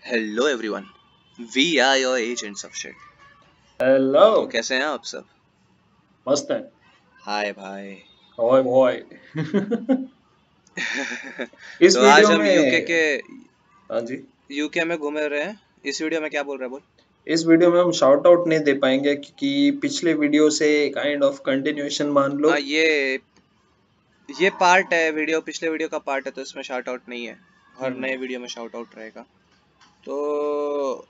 Hello everyone, we are your agents of shit. Hello. तो कैसे हैं आप सब? मस्त है। हाय भाई। ओए बॉय। इस तो आज वीडियो हम में हाँ जी, यूके में घूमे रहे हैं। इस वीडियो में क्या बोल रहे हैं बोल? इस वीडियो में हम शाउट आउट नहीं दे पाएंगे क्योंकि पिछले वीडियो से काइंड ऑफ कंटिन्यूएशन मान लो। हाँ, ये पार्ट है, वीडियो पिछले वीडियो का पार्ट है, तो इसमें शाउट आउट नहीं है। हर नए वीडियो में शाउट आउट रहेगा। तो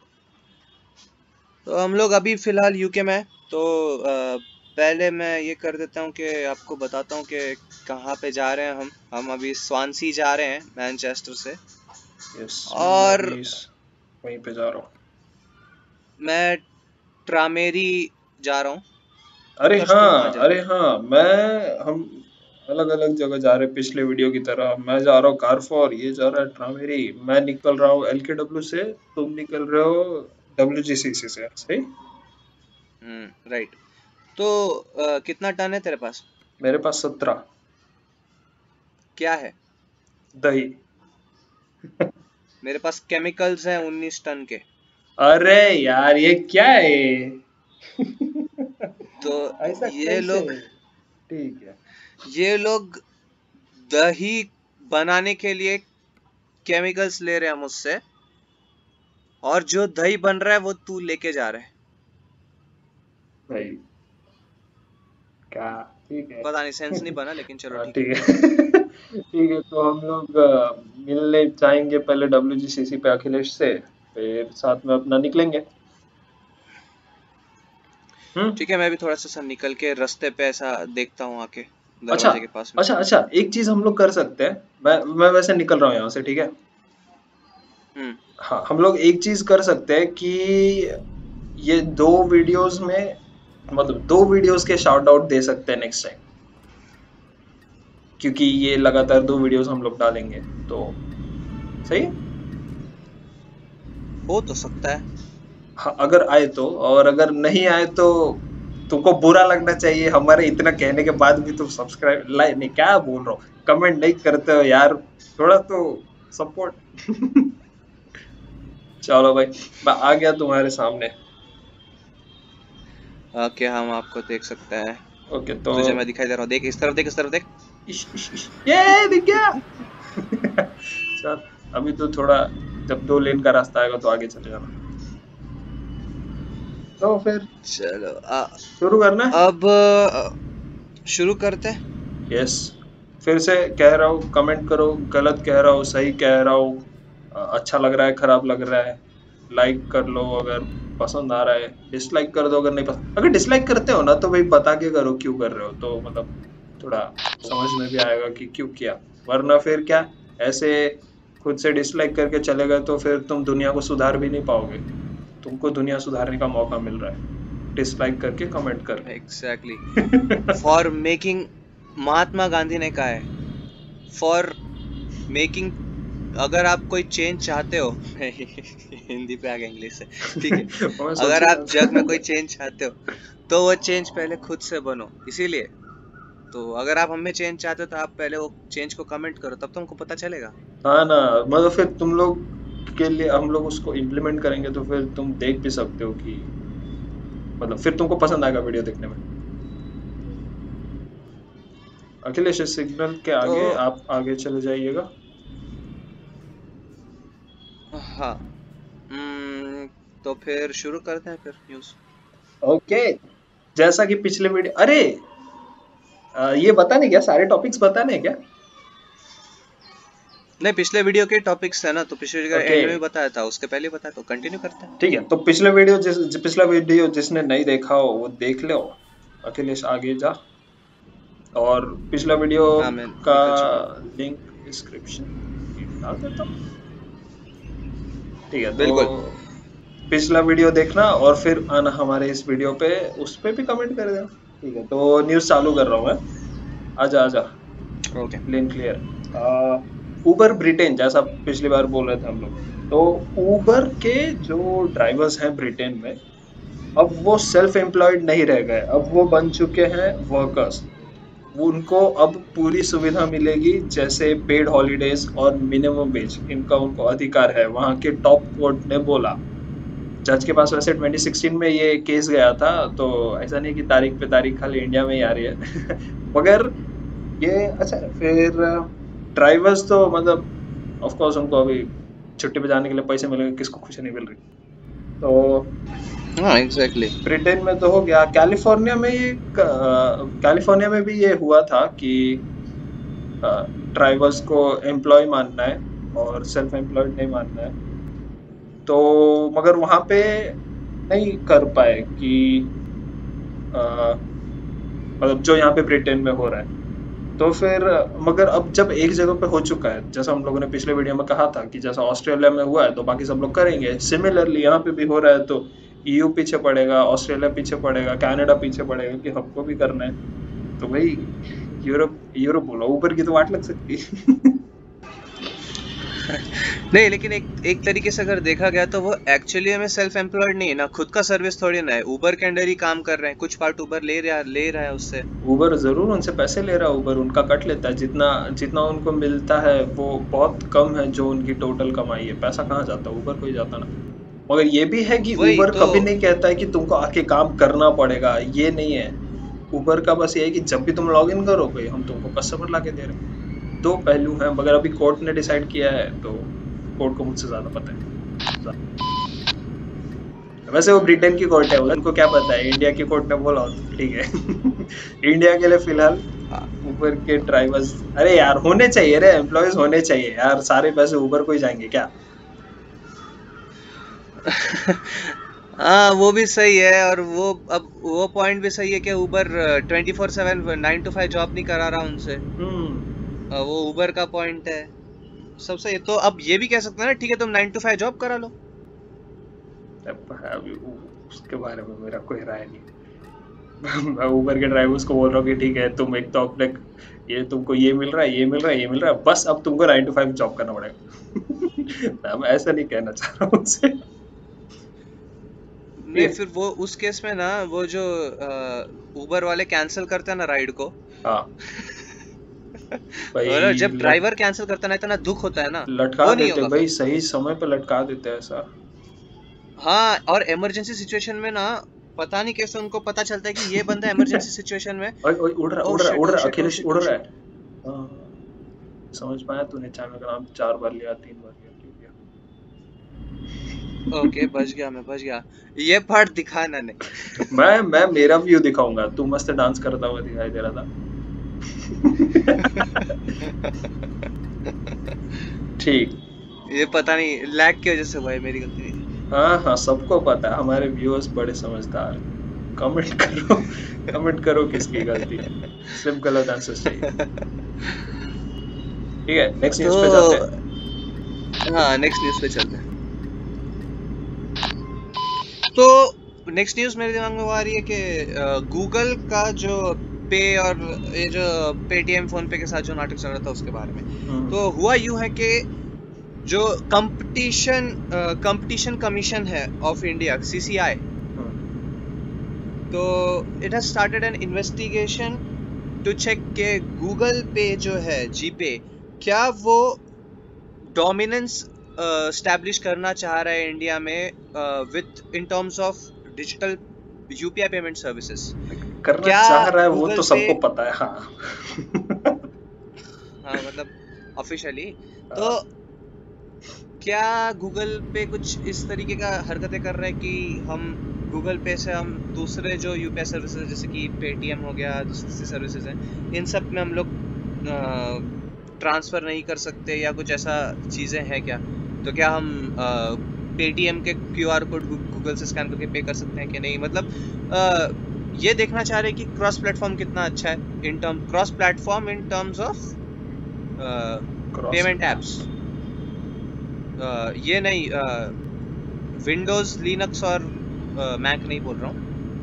हम लोग अभी फिलहाल यूके में हैं। तो पहले मैं ये कर देता हूँ कि आपको बताता हूँ कि कहाँ पे जा रहे हैं हम अभी स्वानसी जा रहे हैं मैनचेस्टर से। यस, मैं और भी वहीं पे जा रहा हूँ। मैं ट्रामेरी जा रहा हूँ। उत्कर्ष तुम कहाँ जा रहे अरे हाँ, हम अलग अलग जगह जा रहे हैं। पिछले वीडियो की तरह मैं जा रहा हूँ कारफोर, ये जा रहा है ट्रामेरी। मैं निकल रहा हूँ LKW से, तुम निकल रहे हो WGCC से, सही? हो? राइट। तो कितना टन है तेरे पास? मेरे पास 17 क्या है? दही। मेरे पास केमिकल्स हैं 19 टन के। अरे यार, ये क्या है? तो ऐसा ये कैसे? लोग ठीक है। ये लोग दही बनाने के लिए केमिकल्स ले रहे हैं मुझसे, और जो दही बन रहा है वो तू लेके जा रहा है। भाई क्या? ठीक है। पता नहीं, सेंस नहीं बना, लेकिन चलो हाँ, ठीक है। ठीक है। ठीक है, तो हम लोग मिलने जाएंगे पहले WGCC पे अखिलेश से, फिर साथ में अपना निकलेंगे। हम्म। ठीक है, मैं भी थोड़ा सा निकल के रास्ते पे ऐसा देखता हूँ आके, अच्छा दरवाजे के पास में। अच्छा, एक चीज हम लोग कर सकते हैं। मैं वैसे निकल रहा हूँ यहाँ से, ठीक है? हम्म। हाँ, हम लोग एक चीज कर सकते हैं कि ये दो वीडियोस में, मतलब दो वीडियोस के शाउट आउट दे सकते हैं नेक्स्ट टाइम, क्योंकि ये लगातार दो वीडियोस हम लोग डालेंगे तो सही है? हो तो सकता है। हाँ, अगर आए तो, और अगर नहीं आए तो तुमको बुरा लगना चाहिए हमारे इतना कहने के बाद भी। तुम सब्सक्राइब, लाइक नहीं, क्या बोल रहा हूँ, कमेंट नहीं करते हो यार, थोड़ा तो सपोर्ट। चलो भाई, मैं आ गया तुम्हारे सामने। ओके, हम आपको देख सकते हैं। ओके, तो तुझे मैं दिखाई दे रहा हूँ, देख इस तरफ, देख इस तरफ देख। ये दिख गया। चल, अभी तो थोड़ा, जब 2 लेन का रास्ता आएगा तो आगे चले जाना। तो फिर चलो शुरू करना है। अब शुरू करते हैं। यस, फिर से कह रहा हूँ, कमेंट करो, गलत कह रहा हूँ, सही कह रहा हूँ, अच्छा लग रहा है, खराब लग रहा है, लाइक कर लो अगर पसंद आ रहा है, डिसलाइक कर दो अगर नहीं पसंद। अगर डिसलाइक करते हो ना तो भाई बता के करो क्यों कर रहे हो, तो मतलब थोड़ा समझ में भी आएगा कि क्यों किया। वरना फिर क्या, ऐसे खुद से डिसलाइक करके चले गए तो फिर तुम दुनिया को सुधार भी नहीं पाओगे। तुमको दुनिया सुधारने का मौका मिल रहा है डिसलाइक करके कमेंट एग्जैक्टली। कर। फॉर मेकिंग, महात्मा गांधी ने कहा है, फॉर मेकिंग, अगर आप कोई चेंज चाहते हो। हिंदी पे आ गया इंग्लिश से, ठीक है। मैं अगर सोच ही आप रहा जग में कोई था। चेंज चाहते हो, तो वो चेंज पहले खुद से बनो। इसीलिए तो अगर आप हमें चेंज चाहते हो, तो आप पहले वो चेंज को कमेंट करो, तब तुमको पता चलेगा। हाँ ना, मतलब फिर तुम लोग के लिए हम लोग उसको इम्प्लीमेंट करेंगे तो फिर तुम देख भी सकते हो कि मतलब फिर तुमको पसंद आएगा वीडियो देखने में। अखिलेश, इस सिग्नल के तो आगे आप आगे चले जाइएगा। हाँ, तो फिर शुरू करते हैं फिर न्यूज़। ओके, जैसा कि पिछले वीडियो, अरे ये बताने क्या, सारे टॉपिक्स बताने हैं क्या? नहीं, पिछले वीडियो के टॉपिक्स है ना, तो पिछले वीडियो का ओके, एंड में बताया था, उसके पहले बताया, तो कंटिन्यू करते हैं। ठीक है, तो पिछला वीडियो जिसने नहीं देखा हो वो देख लो। अखिलेश आगे जा, और पिछला वीडियो हाँ, मैं का निकल चुका हूँ। लिंक डिस्क्रिप्शन में डाल देता हूँ। ठीक है, तो बिल्कुल। पिछला वीडियो देखना और फिर आना हमारे इस वीडियो पे, उस पे भी कमेंट कर देना। ठीक है, तो न्यूज़ चालू कर रहा हूँ मैं। आजा आजा, ओके। Lane clear. उबर ब्रिटेन, जैसा पिछली बार बोल रहे थे हम लोग, तो उबर के जो ड्राइवर्स हैं ब्रिटेन में, अब वो सेल्फ एम्प्लॉयड नहीं रह गए, अब वो बन चुके हैं वर्कर्स। उनको अब पूरी सुविधा मिलेगी, जैसे पेड हॉलीडेज और मिनिमम वेज, इनका उनको अधिकार है, वहां के टॉप कोर्ट ने बोला। जज के पास वैसे 2016 में ये केस गया था, तो ऐसा नहीं कि तारीख पे तारीख खाली इंडिया में ही आ रही है मगर ये अच्छा फिर ड्राइवर्स तो मतलब ऑफ कोर्स उनको अभी छुट्टी पे जाने के लिए पैसे मिलेंगे, किसको खुशी नहीं मिल रही। तो हाँ एग्जैक्टली। ब्रिटेन में तो हो गया, कैलिफोर्निया में ये कैलिफोर्निया में भी ये हुआ था कि ड्राइवर्स को एम्प्लॉय मानना है और सेल्फ एम्प्लॉयड नहीं मानना है। तो मगर वहां पे नहीं कर पाए कि अ, मतलब जो यहाँ पे ब्रिटेन में हो रहा है। तो फिर मगर अब जब एक जगह पे हो चुका है, जैसा हम लोगों ने पिछले वीडियो में कहा था कि जैसा ऑस्ट्रेलिया में हुआ है तो बाकी सब लोग करेंगे, सिमिलरली यहाँ पे भी हो रहा है, तो ईयू पीछे पड़ेगा, ऑस्ट्रेलिया पीछे पड़ेगा, कनाडा पीछे पड़ेगा कि हमको भी करना है। तो भाई यूरोप यूरोप बोला, ऊपर की तो वाट लग सकती है नहीं लेकिन एक तरीके से अगर देखा गया तो वो एक्चुअली में सेल्फ एम्प्लॉयड नहीं है ना, खुद का सर्विस थोड़ी ना है, उबर के अंडर ही काम कर रहे हैं, कुछ पार्ट उबर ले रहा है उससे। उबर जरूर उनसे पैसे ले रहा है, उबर उनका कट लेता है, जितना जितना उनको मिलता है वो बहुत कम है, जो उनकी टोटल कमाई है, पैसा कहाँ जाता है, उबर को ही जाता ना। मगर ये भी है कि वही उबर तो। कभी नहीं कहता है कि तुमको आके काम करना पड़ेगा, ये नहीं है। उबर का बस ये है कि जब भी तुम लॉग इन करोगे हम तुमको कस्टमर ला के दे रहे हैं। दो पहलू हैं, मगर अभी कोर्ट ने डिसाइड किया है, तो कोर्ट को मुझसे ज्यादा पता है। वैसे वो ब्रिटेन की कोर्ट है, उनको क्या पता है, इंडिया की कोर्ट ने बोला हो तो ठीक है इंडिया के लिए फिलहाल उबर के ड्राइवर्स, अरे यार होने चाहिए रे, एम्प्लॉयज होने चाहिए यार, सारे पैसे उबर को ही जाएंगे क्या। हाँ वो भी सही है, और वो अब वो पॉइंट भी सही है कि उबर 24/7 9 to 5 जॉब नहीं करा रहा उनसे। वो उबर का पॉइंट है, सब सही है। तो अब ये भी कह सकते हैं ना, ठीक है तुम 9 to 5 जॉब करा लो। अभी उसके बारे में मेरा कोई राय नहीं मैं उबर के ड्राइवर्स को बोल रहा हूँ कि ठीक है, तुम एक तो अपने ये तुमको ये मिल रहा है, ये मिल रहा है, ये मिल रहा है, बस अब तुमको 9 to 5 जॉब करना पड़ेगा मैं ऐसा नहीं कहना चाह रहा हूँ उनसे। नहीं फिर वो उस केस में ना, वो जो उबर वाले कैंसिल करते हैं ना राइड को हाँ और भाई जब ड्राइवर कैंसिल करता है ना, इतना दुख होता है ना, लटका वो नहीं देते होगा भाई, फिर। सही समय पे लटका देते ऐसा। हाँ, और इमरजेंसी सिचुएशन में ना, पता नहीं कैसे उनको पता चलता है कि ये बंदा इमरजेंसी सिचुएशन में। ओए ओए उड़ रहा ओ उड़ रहा शिट उड़ ओ रहा, शिट ओ अखिलेश शिट उड़ ओ रहा है। शिट। हाँ, समझ पाया तूने, चैनल का नाम 4 बार लिया, 3 बार लिया, क्यों लिया। ओके बच गया, मैं बच गया। ये पार्ट दिखाना मैं मेरा व्यू दिखाऊंगा, तू मस्त डांस करता हुआ दिखाई दे रहा था नहीं। ठीक। ये पता नहीं लैग की वजह से हुआ है, मेरी गलती नहीं हाँ हाँ, सबको पता है, हमारे व्यूअर्स बड़े समझदार हैं। कमेंट करो कमेंट करो किसकी गलती है, सिर्फ गलत आंसर चाहिए। ठीक है, नेक्स्ट तो। न्यूज़ पे जाते हैं। हाँ नेक्स्ट न्यूज पे चलते हैं। तो नेक्स्ट न्यूज मेरे दिमाग में वो आ रही है कि गूगल का जो पे और ये जो पेटीएम फोन पे के साथ जो नाटक चल रहा था उसके बारे में। तो हुआ यूं है कि जो कंपटीशन कमीशन है ऑफ इंडिया CCI, तो it has started an investigation to check के गूगल पे जो है जीपे, क्या वो डोमिनेंस स्टैब्लिश करना चाह रहा है इंडिया में with in terms of digital UPI payment services. करना क्या चाह रहा है वो गूगल तो पे, सबको पता है, हाँ हाँ मतलब ऑफिशियली, तो क्या गूगल पे कुछ इस तरीके का हरकतें कर रहे हैं कि हम गूगल पे से हम दूसरे जो यूपीआई सर्विसेज जैसे कि पेटीएम हो गया, दूसरी सर्विसेज हैं, इन सब में हम लोग ट्रांसफर नहीं कर सकते, या कुछ ऐसा चीजें हैं क्या? तो क्या हम पेटीएम के क्यूआर कोड गूगल से स्कैन करके पे कर सकते हैं कि नहीं? मतलब ये देखना चाह रहे हैं कि क्रॉस प्लेटफॉर्म कितना अच्छा है cross platform in terms of payment apps. ये नहीं, विंडोज लिनक्स और मैक नहीं बोल रहा हूँ।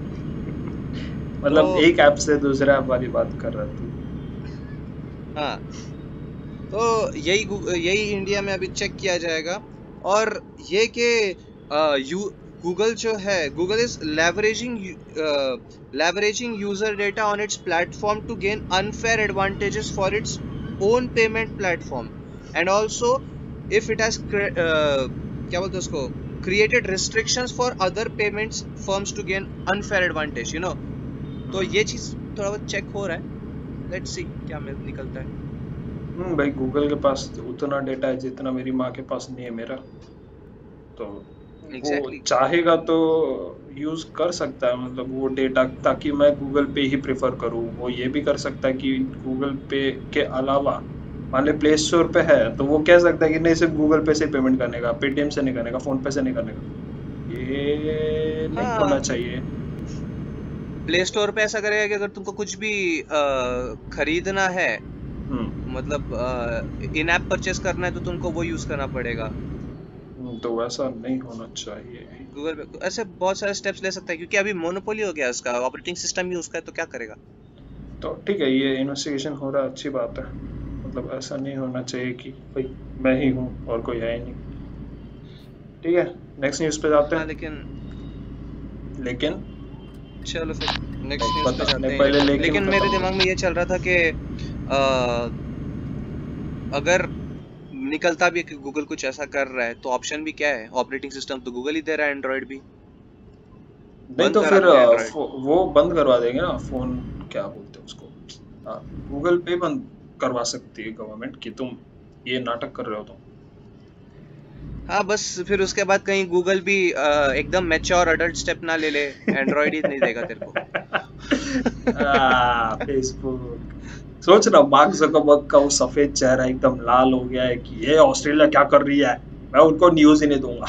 मतलब तो एक ऐप से दूसरे ऐप वाली बात कर रहा तू। हाँ, तो यही इंडिया में अभी चेक किया जाएगा, और ये कि गूगल जो है, Google is leveraging user data on its platform to gain unfair advantages for its own payment platform, and also if it has क्या बोलते हैं उसको, created restrictions for other payments firms to gain unfair advantage, you know. तो ये चीज थोड़ा बहुत check हो रहा है, लेट्स सी क्या निकलता है। भाई गूगल के पास उतना डेटा है जितना मेरी माँ के पास नहीं है मेरा, तो वो Exactly. चाहेगा तो यूज कर सकता है, मतलब वो डेटा, ताकि मैं गूगल पे ही प्रेफर करूँ। वो ये भी कर सकता है कि गूगल पे के अलावा मान ले प्ले स्टोर पे है तो वो कह सकता है कि नहीं सिर्फ गूगल पे से पेमेंट करने का, पेटीएम से नहीं करने का, फोन पे से नहीं करने का। ये नहीं होना हाँ, चाहिए। प्ले स्टोर पे ऐसा करेगा कि अगर तुमको कुछ भी खरीदना है, मतलब इन ऐप परचेस करना है, तो तुमको वो यूज करना पड़ेगा। तो वैसा नहीं होना चाहिए। गूगल पे ऐसे बहुत सारे स्टेप्स ले सकता है, क्योंकि अभी मोनोपोली हो गया उसका, ऑपरेटिंग सिस्टम ही उसका है, तो क्या करेगा। तो ठीक है, ये इन्वेस्टिगेशन हो रहा है, अच्छी बात है। मतलब ऐसा नहीं होना चाहिए कि भाई मैं ही हूँ और कोई है ही नहीं। ठीक है, नेक्स्ट न्यूज़ पे जाते हाँ, हैं। लेकिन चलो फिर नेक्स्ट नहीं, न्यूज़ पे बता जाते नहीं, हैं। पहले लेकिन खत्म मेरे कर। दिमाग में ये चल रहा था कि अगर निकलता भी है कि गूगल कुछ ऐसा कर रहा है, तो ऑप्शन भी क्या है, ऑपरेटिंग सिस्टम तो गूगल ही दे रहा है, एंड्रॉइड भी नहीं बंद तो करा फिर दोगे एंड्रॉइड। वो बंद करवा देंगे ना फोन, क्या बोलते हैं उसको, गूगल पे बंद करवा सकती है गवर्नमेंट कि तुम ये नाटक कर रहे हो तुम। हाँ, बस फिर उसके बाद कहीं गूगल भी एकदम मैच्योर अडल्ट स्टेप ना ले ले, एंड्रॉइड ही नहीं देगा तेरे को। फेसबुक, सोच रहा मार्क जुकरबर्ग का वो सफेद चेहरा एकदम लाल हो गया है कि ये ऑस्ट्रेलिया क्या कर रही है, मैं उनको न्यूज ही नहीं दूंगा।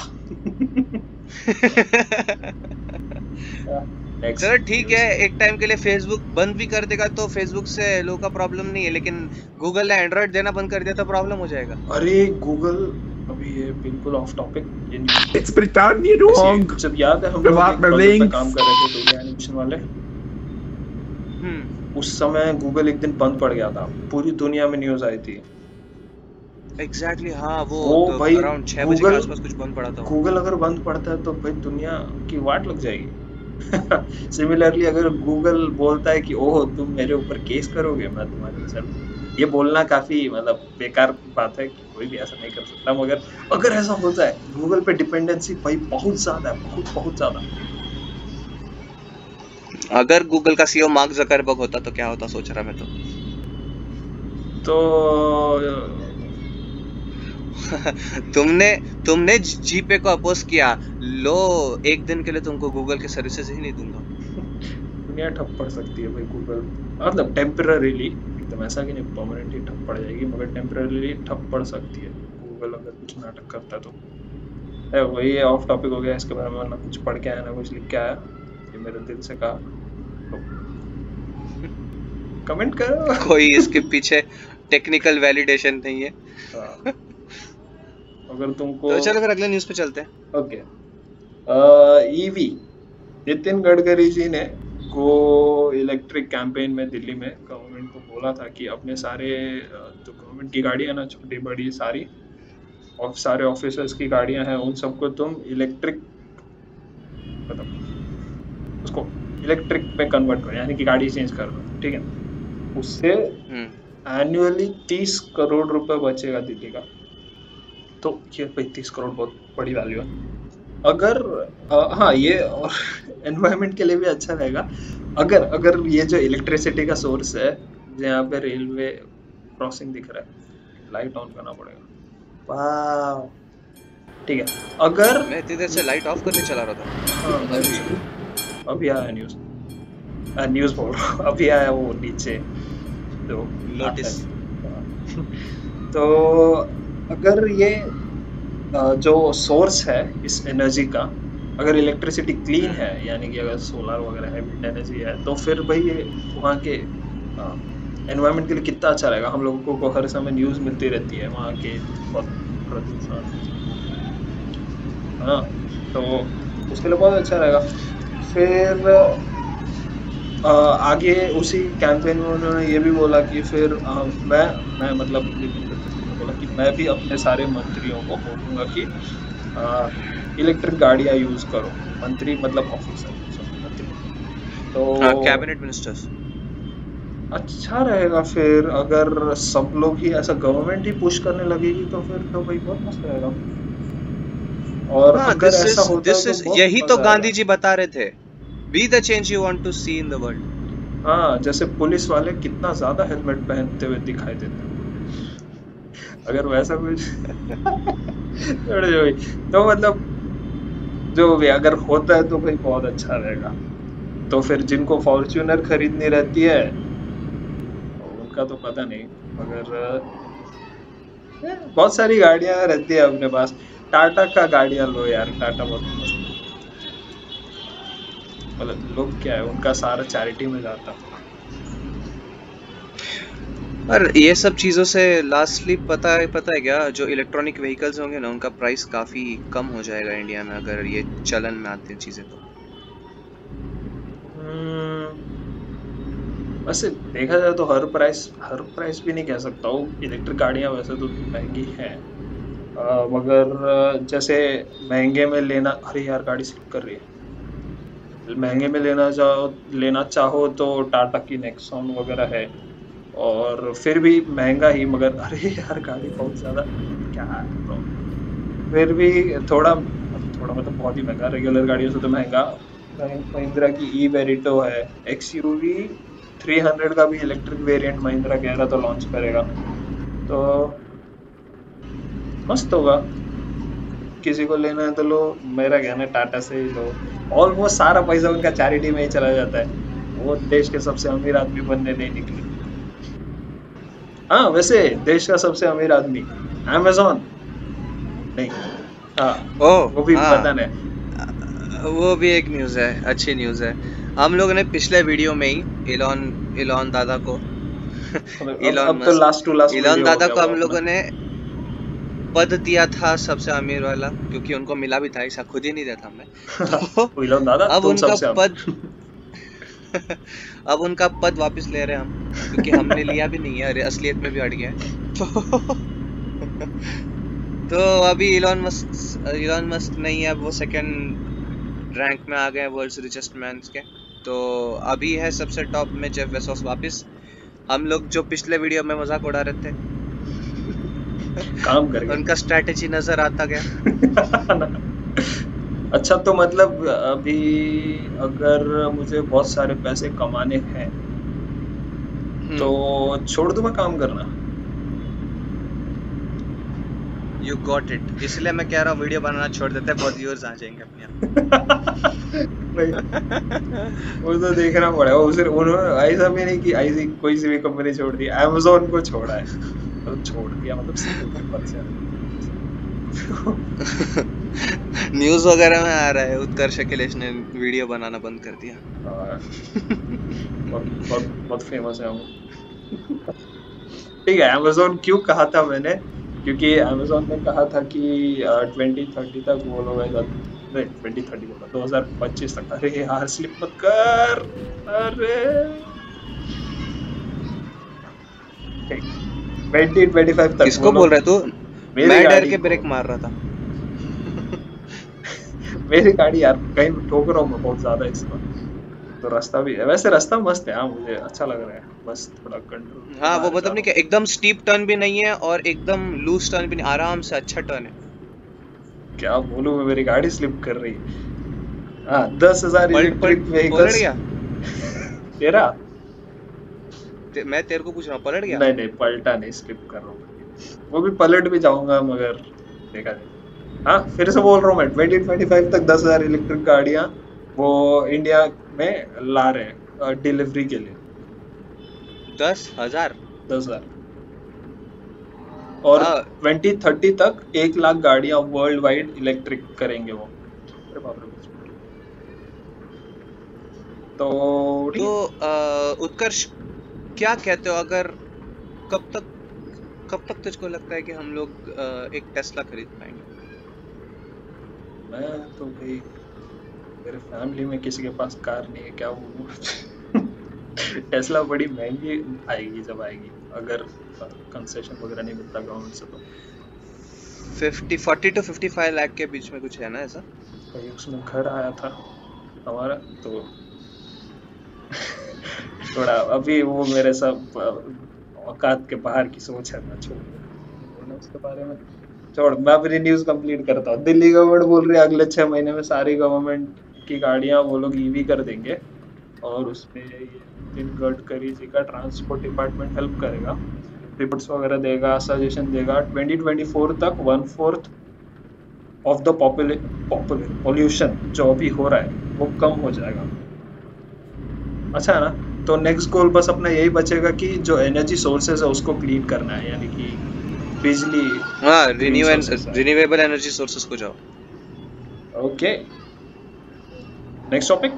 नेक्स्ट चलो ठीक है, न्यूज। एक टाइम के लिए फेसबुक बंद भी कर देगा तो फेसबुक से लोगों का प्रॉब्लम नहीं है, लेकिन गूगल ने एंड्रॉइड देना बंद कर दिया तो प्रॉब्लम हो जाएगा। अरे गूगल, अभी ये बिल्कुल ऑफ टॉपिक, ये न्यूज It's Britannia wrong. जब याद है हम लोग About एक the प्रोजेक्ट पे links. काम कर रहे थे टूडे एनिमेशन वाले, उस समय गूगल एक दिन बंद पड़ गया था, पूरी दुनिया में न्यूज आई थी। एग्जैक्टली हाँ, वो वो भाई अराउंड 6 बजे के गूगल, आसपास कुछ बंद पड़ा था वो। गूगल अगर बंद पड़ता है तो भाई दुनिया की वाट लग जाएगी। सिमिलरली अगर गूगल बोलता है कि ओह तुम मेरे ऊपर केस करोगे, मैं तुम्हारे सर, ये बोलना काफी मतलब बेकार बात है कि कोई भी ऐसा नहीं कर सकता, मगर अगर ऐसा होता है गूगल पे डिपेंडेंसी भाई बहुत ज्यादा है, बहुत बहुत ज्यादा। अगर गूगल का सीईओ मार्क जकरबर्ग होता तो क्या होता, सोच रहा मैं तो तुमने जीपे को अपोज किया, लो एक दिन के लिए तुमको गूगल के सर्विसेज ही नहीं दूंगा। दुनिया ठप पड़ सकती है भाई गूगल, मतलब टेम्पररीली, एकदम ऐसा कि नहीं परमानेंटली ठप पड़ जाएगी, मगर टेम्पररीली ठप पड़ सकती है गूगल अगर कुछ नाटक करता है तो। वही ऑफ टॉपिक हो गया, इसके बारे में ना कुछ पढ़ के आया ना कुछ लिख के आया, ये मेरे दिल से कहा, तो कमेंट करो। कोई इसके पीछे टेक्निकल वैलिडेशन नहीं है। अगर तुमको तो चलो फिर अगले न्यूज़ पे चलते हैं। ओके, ईवी, नितिन गडकरी जी ने गो इलेक्ट्रिक कैंपेन में दिल्ली में गवर्नमेंट को बोला था कि अपने सारे जो गवर्नमेंट की गाड़ियां ना, छोटी बड़ी सारी, और सारे ऑफिसर्स की गाड़ियां हैं, उन सबको तुम इलेक्ट्रिक, मतलब उसको इलेक्ट्रिक में कन्वर्ट करो, यानी कि गाड़ी चेंज कर दो, ठीक है। उससे एनुअली 30 करोड़ रुपए बचेगा दिल्ली का। तो ये 35 करोड़ बहुत बड़ी वैल्यू है। अगर हाँ, ये और एनवायरनमेंट के लिए भी अच्छा रहेगा अगर ये जो इलेक्ट्रिसिटी का सोर्स है, जहाँ पे रेलवे क्रॉसिंग दिख रहा है, लाइट ऑन करना पड़ेगा। वाह, ठीक है। अगर मैं इतनी देर से लाइट ऑफ करके चला रहा था। हाँ, अभी आया न्यूज़ बोल रहा हूँ, अभी आया वो नीचे जो नोटिस। तो अगर ये जो सोर्स है इस एनर्जी का, अगर इलेक्ट्रिसिटी क्लीन है, यानी कि अगर सोलर वगैरह है, विंड एनर्जी है, तो फिर भाई ये वहाँ के एनवायरनमेंट के लिए कितना अच्छा रहेगा। हम लोगों को हर समय न्यूज़ मिलती रहती है वहाँ के बहुत प्रदूषण, हाँ, तो उसके लिए बहुत अच्छा रहेगा। फिर आगे उसी कैंपेन में उन्होंने ये भी बोला कि फिर मैं मतलब बोला कि मैं भी अपने सारे मंत्रियों को बोलूंगा कि इलेक्ट्रिक गाड़ियां यूज करो। मंत्री मतलब ऑफिसर, सॉरी मंत्री। तो हाँ, कैबिनेट मिनिस्टर्स। अच्छा रहेगा फिर, अगर सब लोग ही ऐसा गवर्नमेंट ही पुश करने लगेगी तो फिर तो भाई बहुत मस्त रहेगा। और हाँ, अगर ऐसा होता है दिस तो इज बहुत यही तो मजा गांधी आएगा। जी बता रहे थे, be the change you want to see in the world. हाँ, जैसे पुलिस वाले कितना ज्यादा हेलमेट पहनते हुए दिखाई देते हैं, अगर वैसा कुछ छोड़ो जो भी। तो मतलब जो भी अगर होता है तो भाई बहुत अच्छा रहेगा। तो फिर जिनको फॉर्च्यूनर खरीदनी रहती है उनका तो पता नहीं, मगर बहुत सारी गाड़ियां रहती है अपने पास। टाटा का गाड़ियां लो यार, टाटा बहुत मस्त है। मतलब लोग क्या है, उनका सारा चैरिटी में जाता है। पर ये सब चीजों से लास्टली पता है क्या, जो इलेक्ट्रॉनिक व्हीकल्स होंगे ना, उनका प्राइस काफी कम हो जाएगा इंडिया में, अगर ये चलन में आती हैं चीजें तो। हम्म, वैसे देखा जाए तो हर प्राइस भी नहीं कह सकता हूँ। इलेक्ट्रिक गाड़ियां वैसे तो महंगी हैं, मगर जैसे महंगे में लेना, अरे यार गाड़ी स्लिप कर रही है। महंगे में लेना चाहो तो टाटा की नेक्सॉन वगैरह है। और फिर भी महंगा ही, मगर अरे यार गाड़ी बहुत ज्यादा, क्या प्रॉब्लम। फिर भी थोड़ा मतलब बहुत ही महंगा, रेगुलर गाड़ियों से तो महंगा। महिंद्रा की ई वेरिटो है, एक्सयूवी 300 का भी इलेक्ट्रिक वेरिएंट महिंद्रा कह रहा तो लॉन्च करेगा। तो मस्त होगा। किसी को लेना है तो लो, मेरा कहना है टाटा से ही लो। ऑलमोस्ट सारा पैसा उनका चैरिटी में ही चला जाता है, वो देश के सबसे अमीर आदमी बनने नहीं निकले। हाँ वैसे देश का सबसे अमीर आदमी अमेजोन नहीं, हाँ ओह वो भी हाँ, पता नहीं। वो भी एक न्यूज़ है, अच्छी न्यूज़ है। हम लोगों ने पिछले वीडियो में ही इलॉन इलॉन दादा को मतलब इलॉन अब तो Musk last to last Elon video हो दादा गया को वो हम अपना। लोगों ने पद दिया था सबसे अमीर वाला, क्योंकि उनको मिला भी था, ऐसा खुद ही नहीं देता हमें। तो विलन दादा अब तुम उनका सबसे पद हम। अब उनका पद वापस ले रहे हैं हम, क्योंकि हमने लिया भी नहीं है, अरे असलियत में भी हट गया है। तो तो अभी इलॉन मस्क नहीं है, अब वो सेकंड रैंक में आ गए वर्ल्ड्स रिचेस्ट मैन के। तो अभी है सबसे टॉप में जेफ बेजोस वापस। हम लोग जो पिछले वीडियो में मजाक उड़ा रहे थे, काम करके। उनका स्ट्रैटेजी नजर आता गया। अच्छा तो मतलब अभी अगर मुझे बहुत सारे पैसे कमाने हैं तो हम्म, छोड़ दूं मैं काम करना? यू गॉट इट, इसलिए मैं कह रहा हूँ वीडियो बनाना छोड़ देते हैं, बहुत व्यूअर्स आ जाएंगे अपने भाई आप। वो तो देखना पड़ेगा। उसे उन्होंने ऐसा भी नहीं कि ऐसी कोई सी भी कंपनी छोड़ दी, अमेजोन को छोड़ा है। मतलब छोड़ दिया मतलब सीईओ के पद से हट न्यूज वगैरह में आ रहा है उत्कर्ष अखिलेश ने वीडियो बनाना बंद कर दिया। गया। बहुत बहुत बहुत फेमस है हम। ठीक है, अमेजोन क्यों कहा था मैंने, क्योंकि अमेजोन ने कहा था कि 2030 तक वो लोग ऐसा, नहीं 2030 बोला, 2025 तक। अरे यार स्लिप मत कर, अरे ठीक, 2025 तक वो किसको बोल लोग रहा है तू? मेरी मैं डर गाड़ी के को। ब्रेक मार रहा था। मेरी गाड़ी यार कहीं ठोक रहा हूँ मैं बहुत ज्यादा इस बार। तो रास्ता भी है, वैसे रास्ता मस्त है, हाँ मुझे अच्छा लग रहा है, बस थोड़ा कंट्रोल के हाँ, वो बाहर जा मतलब रहा नहीं कि हूँ। एकदम स्टीप टर्न भी नहीं है और एकदम लूज टर्न भी नहीं, आराम से अच्छा टर्न है। क्या बोलूं मैं, मेरी गाड़ी स्लिप कर रही है। हाँ 10,000 पलट पलट इलेक्ट्रिक पलट व्हीकल्स। गया। तेरा? मैं तेरे को पूछ रहा हूँ, पलट गया। नहीं नहीं पलटा नहीं, स्लिप कर रहा हूँ। वो भी पलट भी जाऊंगा मगर देखा जाएगा। हाँ फिर से बोल रहा हूँ मैं, 2025 तक 10,000 इलेक्ट्रिक गाड़ियां वो इंडिया में ला रहे हैं डिलीवरी के लिए। 10,000? 10,000। और हाँ। 2030 तक 1 लाख गाड़ियां वर्ल्ड वाइड इलेक्ट्रिक करेंगे वो। अरे बाप रे, तो ठीक तो है। उत्कर्ष, क्या कहते हो, अगर कब तक कब तक तुझको लगता है कि हम लोग एक टेस्ला खरीद पाएंगे? मैं तो भाई, मेरे फैमिली में किसी के पास कार नहीं है, क्या बोलूं। टेस्ला बड़ी महंगी आएगी जब आएगी। अगर कंसेशन वगैरह नहीं मिलता गवर्नमेंट से तो 40 to 55 लाख के बीच में कुछ है ना ऐसा? भाई उसमें घर आया था हमारा तो थोड़ा अभी वो मेरे सब औकात के बाहर की सोच है ना, छोड़ बोलना उसके बारे में। छोड़, मैं अपनी न्यूज कंप्लीट करता हूँ। दिल्ली गवर्नमेंट बोल रही है अगले 6 महीने में सारी गवर्नमेंट की गाड़ियां वो लोग ईवी कर देंगे, और उसमें ये नितिन गडकरी जी का ट्रांसपोर्ट डिपार्टमेंट हेल्प करेगा, रिपोर्ट्स वगैरह देगा, सजेशन देगा। 2024 तक 1/4 ऑफ द पॉल्यूशन जो अभी हो रहा है वो कम हो जाएगा। अच्छा है ना? तो नेक्स्ट गोल बस अपना यही बचेगा कि जो एनर्जी सोर्सेज है उसको क्लीन करना है, यानी कि बिजली, हाँ, ग्रीन सोर्सेस है। रिन्यूएबल एनर्जी सोर्सेस को जाओ। Okay, next topic.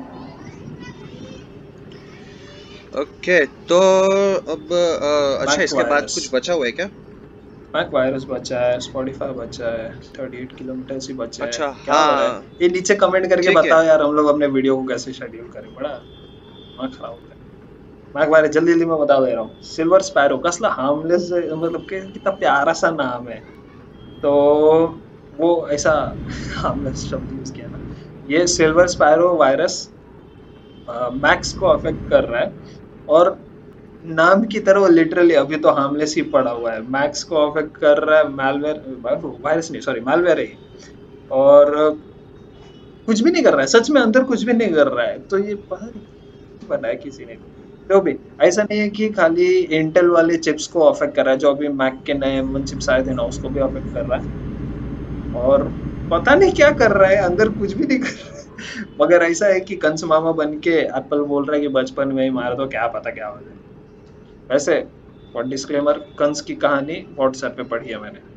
ओके, तो अब अच्छा, मैक इसके बाद वायरस। कुछ बचा हुआ है क्या? मैक वायरस बचा है, स्पॉटिफाई बचा है, 38 किलोमीटर ही बचा है। अच्छा, क्या हो रहा है? हाँ, ये नीचे कमेंट करके ठीक है। बताओ यार, हम लोग अपने वीडियो को कैसे शेड्यूल करें, बड़ा दिमाग खराब होता है। मैक वायरस जल्दी जल्दी मैं बता दे रहा हूँ। सिल्वर स्पैरो कसला हार्मलेस, मतलब कि कितना प्यारा सा नाम है, तो वो ऐसा हार्मलेस शब्द यूज किया ना। ये सिल्वर स्पैरो वायरस मैक्स को अफेक्ट कर रहा है, और नाम की तरह लिटरली अभी तो हार्मलेस ही पड़ा हुआ है। मैक्स को अफेक्ट कर रहा है, मैलवेयर, वायरस नहीं सॉरी मैलवेयर है ये, और कुछ भी नहीं कर रहा है, सच में अंदर कुछ भी नहीं कर रहा है। तो ये पता नहीं बनाया किसी ने, जो भी। ऐसा नहीं है कि खाली इंटेल वाले चिप्स को अफेक्ट कर रहा है, जो अभी मैक के नए M1 चिप्स आए थे ना उसको भी अफेक्ट कर रहा है, और पता नहीं क्या कर रहा है, अंदर कुछ भी नहीं कर रहा है। मगर ऐसा है कि कंस मामा बन के एप्पल बोल रहा है कि बचपन में ही मारा, तो क्या पता क्या हो जाए। वैसे और डिस्क्लेमर, कंस की कहानी व्हाट्सएप पे पढ़ी है मैंने।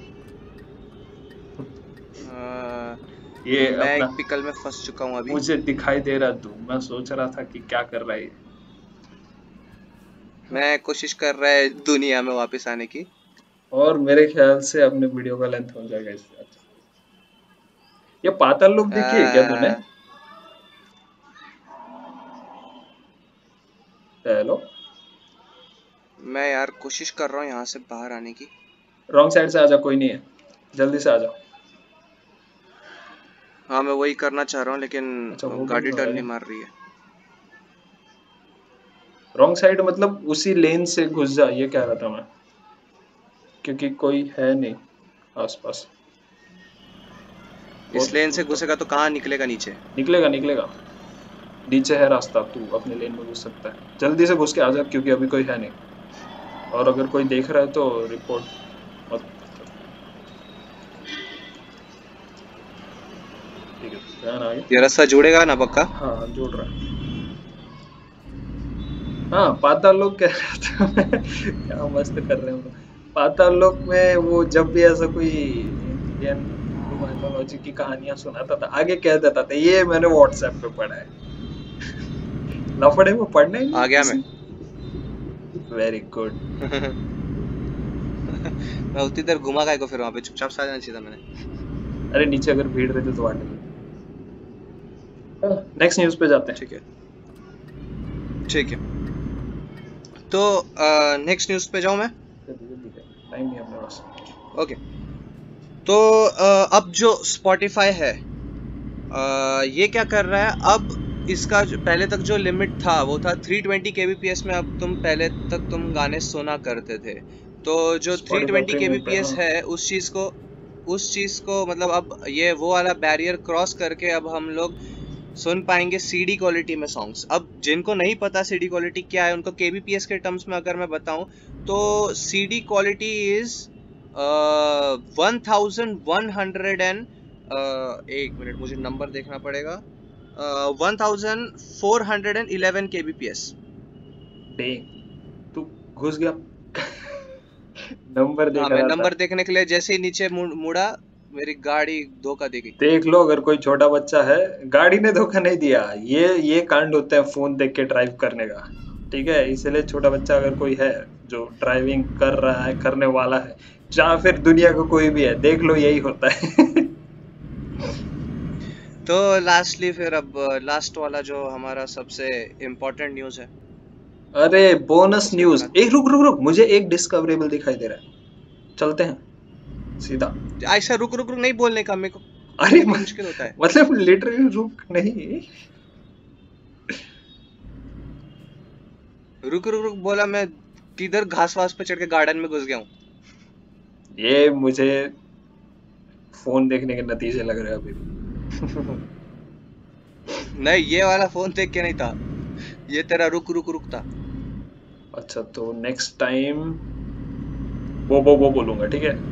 ये मैं अपना एक पिकल में फंस चुका हूँ अभी। मुझे दिखाई दे रहा तू, मैं सोच रहा था कि क्या कर रहा है ये। मैं कोशिश कर रहा है दुनिया में वापस आने की। और मेरे ख्याल से अपने वीडियो का लेंथ हो जाएगा इससे अच्छा। ये पाताल लोक देखी है क्या तूने? हेलो, मैं यार कोशिश कर रहा हूँ यहाँ से बाहर आने की। रॉन्ग साइड से आजा, कोई नहीं है, जल्दी से आजा। हाँ, मैं वही करना चाह रहा हूँ, लेकिन अच्छा वो भी गाड़ी नहीं हो टर्न रहा नहीं है। मार रही है। रॉन्ग साइड मतलब उसी लेन से घुस जा, ये कह रहा था मैं, क्योंकि कोई है नहीं आसपास। इस बहुत लेन से मतलब घुसेगा तो कहाँ निकलेगा नीचे? निकलेगा निकलेगा, नीचे है रास्ता, तू अपने लेन में घुस सकता है। जल्दी से घुस के आजा क्योंकि अभी कोई है नहीं, और अगर कोई देख रहा है तो रिपोर्ट मत। ठीक है, ध्यान आ गया। ये रास्ता जुड़ेगा ना पक्का? हाँ जोड़ रहा है। हाँ पाताल लोक कह रहा था मैं। क्या मस्त कर रहे हैं हम लोग। पाताल लोक में वो जब भी ऐसा कोई इंडियन हिंदू माइथोलॉजी की कहानियां सुनाता था, आगे कह देता था ये मैंने व्हाट्सएप पे पढ़ा है। लफड़े में पढ़ना ही नहीं आ है गया मैं। किसी। Very good. मैं उतनी देर घुमा काय को, फिर वहां पे चुपचाप से आ जाना चाहिए था मैंने। अरे नीचे अगर भीड़ रहती तो वाट। नेक्स्ट न्यूज पे जाते हैं। ठीक है, ठीक है। तो नेक्स्ट न्यूज पे जाऊं मैं? टाइम नहीं है अपने पास। ओके, तो अब जो स्पॉटिफाई है, ये क्या कर रहा है अब? इसका पहले तक जो लिमिट था वो था 320 kbps में। अब पहले तक तुम गाने सुना करते थे, तो जो Spotify 320 प्रीमियम पे, kbps हाँ। है उस चीज को मतलब अब ये वो वाला बैरियर क्रॉस करके अब हम लोग सुन पाएंगे सीडी क्वालिटी में सॉन्ग्स। अब जिनको नहीं पता सीडी क्वालिटी क्या है, उनको केबीपीएस के टर्म्स में अगर मैं बताऊं तो सीडी क्वालिटी इज 1100 एंड एक मिनट, मुझे नंबर देखना पड़ेगा। 1411 kbps। तू घुस गया। नंबर हाँ, देख मैं रहा था। नंबर देखने के लिए जैसे ही नीचे मुड़ा, मेरी गाड़ी धोखा दे गई। देख लो, अगर कोई छोटा बच्चा है, गाड़ी ने धोखा नहीं दिया, ये कांड होता है फोन देख के ड्राइव करने का। ठीक है, इसलिए छोटा बच्चा अगर कोई है जो ड्राइविंग कर रहा है, करने वाला है, या फिर दुनिया का कोई भी है, देख लो यही होता है। तो लास्टली फिर अब लास्ट वाला जो हमारा सबसे इम्पोर्टेंट न्यूज़ है, अरे बोनस उसके न्यूज, बाद एक रुक रुक रुक, मुझे एक डिस्कवरेबल दिखाई दे रहा है, चलते हैं सीधा। ऐसा रुक रुक रुक नहीं बोलने का, मेरे को अरे बोलने के लिए मुश्किल होता है। मतलब लिटरली रुक नहीं। रुक रुक रुक बोला मैं, किधर घास वास पे चढ़ के गार्डन में घुस गया हूँ। ये मुझे फोन देखने के नतीजे लग रहे हैं अभी भी। नहीं, ये वाला फोन देख के नहीं था, ये तेरा रुक रुक रुक था। अच्छा तो नेक्स्ट टाइम वो बोलूंगा, ठीक है।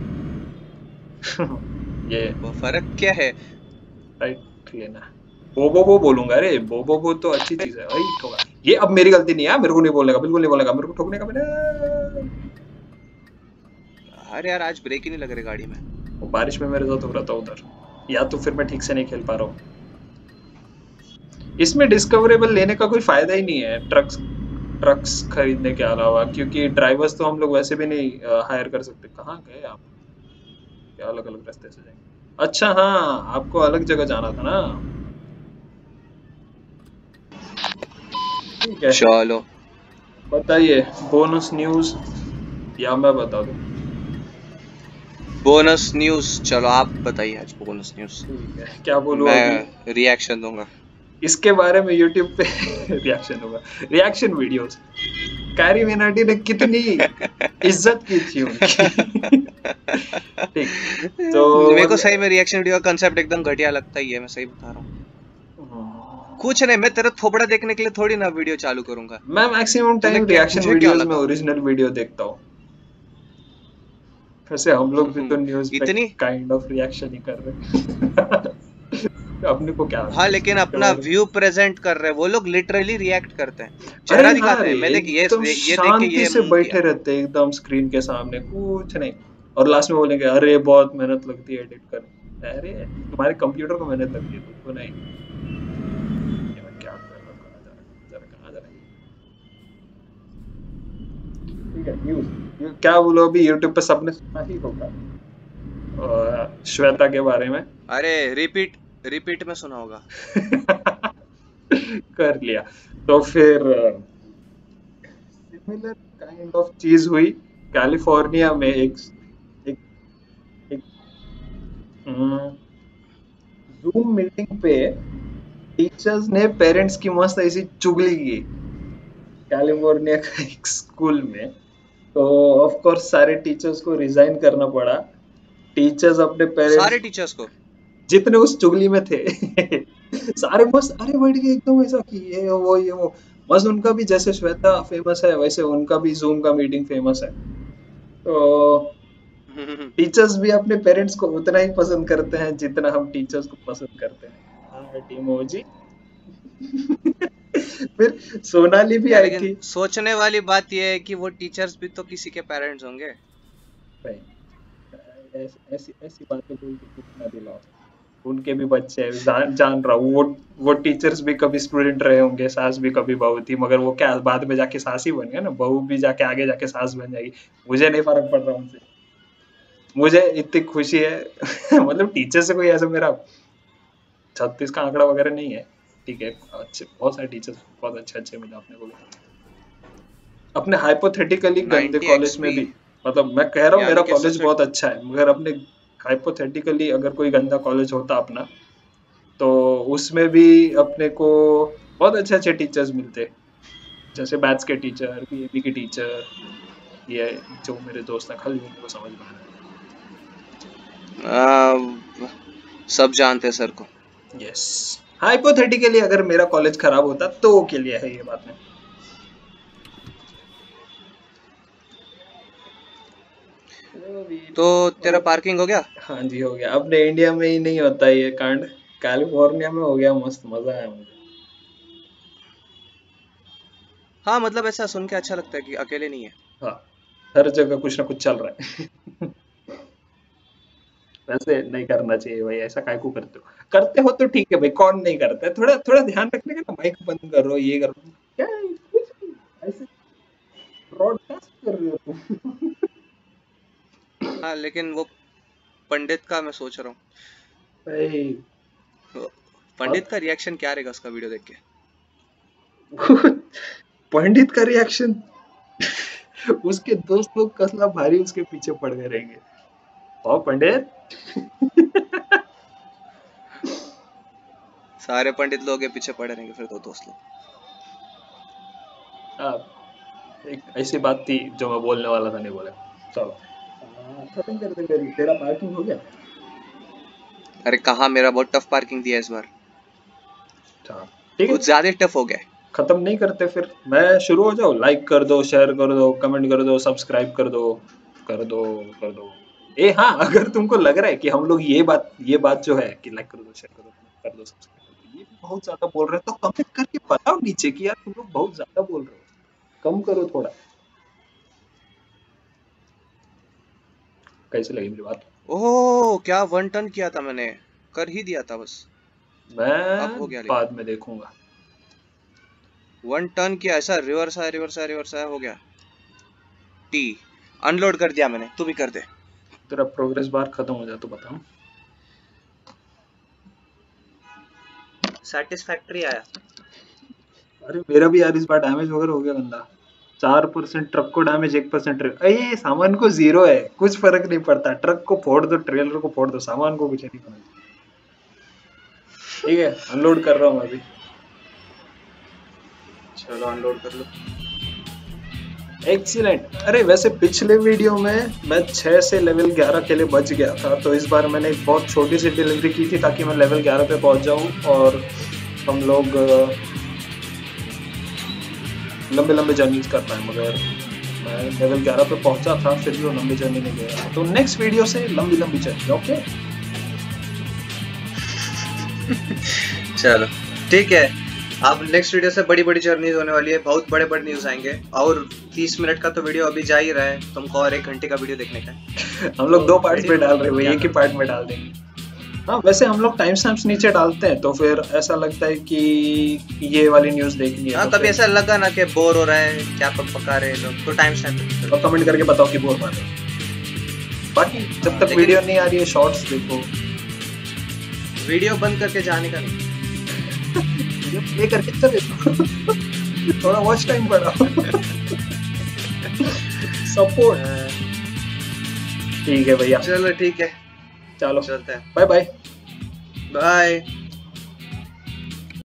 ये वो फर्क क्या है? राइट लेना, वो बोलूंगा। अरे वो तो अच्छी चीज है भाई, ठोका। ये अब मेरी गलती नहीं है, मेरे को नहीं बोलने का, बिल्कुल नहीं बोलने का, मेरे को ठोकने का मैंने। अरे यार, आज ब्रेक ही नहीं लग रही गाड़ी में। वो बारिश में मेरे साथ हो रहा था उधर, या तो फिर मैं ठीक से नहीं खेल पा रहा हूँ। इसमें डिस्कवरेबल लेने का कोई फायदा ही नहीं है ट्रक्स ट्रक्स खरीदने के अलावा, क्योंकि ड्राइवर्स तो हम लोग वैसे भी नहीं हायर कर सकते। कहाँ गए आप? क्या अलग अलग रास्ते से जाएंगे? अच्छा हाँ, आपको अलग जगह जाना था ना। ठीक है, चलो, बताइए बोनस न्यूज या मैं बता दूं? बोनस न्यूज, चलो आप बताइए आज बोनस न्यूज। ठीक है, क्या बोलूं अभी? मैं रिएक्शन दूंगा। इसके बारे में यूट्यूब पे रिएक्शन होगा, रिएक्शन वीडियोस। कैरी मिनाटी ने कितनी इज्जत की थी उनकी। ठीक, तो मेरे को सही मतलब में रिएक्शन वीडियो का कंसेप्ट एकदम घटिया लगता ही है, मैं सही बता रहा हूँ। हम्म, कुछ नहीं, मैं तेरा थोबड़ा देखने के लिए थोड़ी ना वीडियो चालू करूंगा। मैं मैक्सिमम तुम्हें टाइम क्या, रिएक्शन तुझे क्या वीडियोस में लगा? ओरिजिनल वीडियो देखता हूँ। वैसे हम लोग भी तो न्यूज पे इतनी। काइंड ऑफ रिएक्शन ही कर रहे हैं। अपने को क्या हाँ, न्यूज लेकिन के अपना बारे में। व्यू प्रेजेंट कर रहे हैं, वो लोग लिटरली रिएक्ट करते हैं, अरे चेहरा हाँ दिखाते रे, हैं। मैं देख एकदम ये देख के शांति ये से किया। बैठे रहते हैं एकदम स्क्रीन के सामने, कुछ नहीं। और लास्ट में बोलेंगे अरे बहुत मेहनत लगती है एडिट करने। अरे तुम्हारे कंप्यूटर को मेहनत लगती है, तुमको नहीं। ये मैं क्या कर रहा हूँ, कहाँ जा रहा है, जरा कहाँ जा रहा है। ठीक है, न्यूज क्या बोलो, अभी यूट्यूब पे सबने सुना ही होगा श्वेता के बारे में। अरे रिपीट, रिपीट में सुना होगा। कर लिया। तो फिर सिमिलर काइंड ऑफ चीज हुई कैलिफोर्निया में। एक, एक जूम मीटिंग पे टीचर्स ने पेरेंट्स की मस्त ऐसी चुगली की कैलिफोर्निया का एक स्कूल में। तो ऑफ कोर्स सारे टीचर्स को रिजाइन करना पड़ा। टीचर्स अपने पेरेंट्स सारे टीचर्स को? जितने उस चुगली में थे सारे मस्त अरे बैठ के एकदम ऐसा कि ये वो मस्त। उनका भी जैसे श्वेता फेमस है वैसे उनका भी जूम का मीटिंग फेमस है। तो टीचर्स भी अपने पेरेंट्स को उतना ही पसंद करते हैं जितना हम टीचर्स को पसंद करते हैं। हाँ टीमोजी। फिर सोनाली भी यार, आई लेकिन थी। सोचने वाली बात यह है कि वो टीचर्स भी तो किसी के पेरेंट्स होंगे। भाई ऐसी ऐसी ऐसी बातें बोल के दुख ना दिलाओ। उनके भी बच्चे हैं, जान रहा हूँ। वो टीचर्स भी कभी स्टूडेंट रहे होंगे, सास भी कभी बहू थी, मगर वो क्या बाद में जाके सास ही बन गए ना, बहू भी जाके आगे जाके सास बन जाएगी। मुझे नहीं फर्क पड़ रहा उनसे, मुझे इतनी खुशी है। मतलब टीचर से कोई ऐसा मेरा 36 का आंकड़ा वगैरह नहीं है। ठीक है, अच्छे बहुत सारे टीचर्स बहुत अच्छे अच्छे मिले अपने को भी, अपने हाइपोथेटिकली गंदे 90 कॉलेज में एक्सपी, भी। मतलब मैं कह रहा हूँ मेरा यानी कि कॉलेज सबसे। बहुत अच्छा है, मगर अपने हाइपोथेटिकली अगर कोई गंदा कॉलेज होता अपना, तो उसमें भी अपने को बहुत अच्छे अच्छे टीचर्स मिलते। जैसे मैथ्स के टीचर, पीएबी के टीचर, ये जो मेरे दोस्त हैं, खाली उन्हीं को समझ में आ रहा आ, सब जानते हैं सर को। है। यस, हाइपोथेटिकली अगर मेरा कॉलेज खराब होता तो के लिए है ये बात में। तो अभी तो तेरा मतलब पार्किंग हो गया? हाँ जी हो गया। अपने इंडिया में ही नहीं होता ये कांड, कैलिफोर्निया में हो गया। मस्त मजा आया मुझे। हाँ, मतलब ऐसा सुन के अच्छा लगता है कि अकेले नहीं है। हाँ, हर जगह कुछ ना कुछ चल रहा है। वैसे नहीं करना चाहिए भाई, ऐसा काय को करते हो? करते हो तो ठीक है भाई, कौन नहीं करता है? थोड़ा थोड़ा ध्यान रखने का ना, माइक बंद करो, ये करो। क्या है? कुछ नहीं, ऐसे ब्रॉडकास्ट कर रहे हो तुम। हाँ, लेकिन वो पंडित का मैं सोच रहा भाई हूँ, बहुत पंडित का रिएक्शन क्या रहेगा उसका वीडियो देख के। पंडित का रिएक्शन उसके दोस्त लोग कसला भारी उसके पीछे पड़ गए रहेंगे। ओ पंडित सारे पंडित लोग के पीछे पड़े रहेंगे फिर तो दोस्त लोग। एक ऐसी बात थी जो मैं बोलने वाला था, नहीं बोला। चलो खत्म कर दे। तेरा पार्किंग हो गया? अरे कहाँ, मेरा बहुत टफ पार्किंग दिया इस बार, ठीक है, कुछ ज्यादा टफ हो गया। खत्म नहीं करते फिर, मैं शुरू हो जाऊँ? लाइक कर दो, शेयर कर दो, कमेंट कर दो, सब्सक्राइब कर दो, कर दो, कर दो। ए हाँ, अगर तुमको लग रहा है कि हम लोग ये बात जो है कि लाइक कर दो, शेयर कर दो, कर दो, सब्सक्राइब कर दो, ये भी बहुत ज्यादा बोल रहे हो, तो कमेंट करके बताओ नीचे कि यार तुम लोग बहुत ज्यादा बोल रहे हो, कम करो थोड़ा। कैसे लगी मेरी बात? ओह क्या 1 टन किया था मैंने, कर ही दिया था बस। अब हो मैं गया, बाद में देखूंगा। 1 टन किया, ऐसा रिवर्स आया, रिवर्स आया, रिवर्स आया, हो गया। टी अनलोड कर दिया मैंने, तू भी कर दे। तेरा प्रोग्रेस बार खत्म हो जाए तो बता। सैटिस्फैक्टरी आया। अरे मेरा भी यार इस बार डैमेज वगैरह हो गया गंदा। 4% ट्रक को डैमेज, 1% ट्रेलर। ये सामान को 0 है, कुछ फर्क नहीं पड़ता। ट्रक को फोड़ दो, ट्रेलर को फोड़ दो, सामान को कुछ नहीं पड़ता। ठीक है, अनलोड कर रहा हूँ अभी। चलो अनलोड कर लो। एक्सीलेंट। अरे वैसे पिछले वीडियो में मैं 6 से लेवल 11 के लिए बच गया था, तो इस बार मैंने एक बहुत छोटी सी डिलीवरी की थी ताकि मैं लेवल 11 पे पहुंच जाऊं और हम लोग लंबे लंबे जर्नीज कर पाए। मगर मैं लेवल 11 पे पहुंचा था, फिर भी वो लंबी जर्नी नहीं गया। तो नेक्स्ट वीडियो से लंबी लंबी जर्नी। ओके चलो ठीक है, अब नेक्स्ट वीडियो से बड़ी बड़ी जर्नीज होने वाली है, बहुत बड़े बड़े न्यूज आएंगे। और 30 मिनट का तो वीडियो अभी जा ही रहा है, तुमको और 1 घंटे का वीडियो देखने का है। हम लोग 2 पार्ट्स में डाल रहे हैं, एक ही पार्ट में डाल देंगे। हाँ वैसे हम लोग टाइम स्टैम्प्स नीचे डालते हैं, तो फिर ऐसा लगता है कि ये वाली न्यूज देखनी है। हाँ तो कभी ऐसा लगा ना कि बोर हो रहा है, क्या पका रहे हैं लोग, तो टाइम स्टैम्प तो कमेंट करके बताओ कि बोर मान रहे हो। बाकी जब तक वीडियो नहीं आ रही है, शॉर्ट्स देखो। वीडियो बंद करके जाने का नहीं, वीडियो प्ले करके चले थोड़ा वॉच टाइम बढ़ाओ। सपोर्ट। ठीक है भैया, चलो ठीक है, चलो चलते हैं, बाय बाय। बाय।